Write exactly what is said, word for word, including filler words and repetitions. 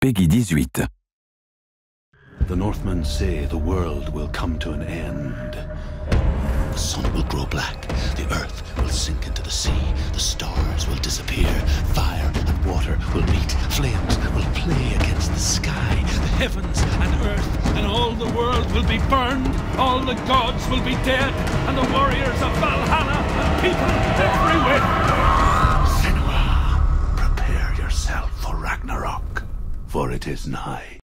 Peggy dix-huit. The Northmen say the world will come to an end. The sun will grow black, the earth will sink into the sea, the stars will disappear, fire and water will meet, flames will play against the sky, the heavens and earth and all the world will be burned, all the gods will be dead, and the warriors of Valhalla and people everywhere. Senua, prepare yourself for Ragnarok, for it is nigh.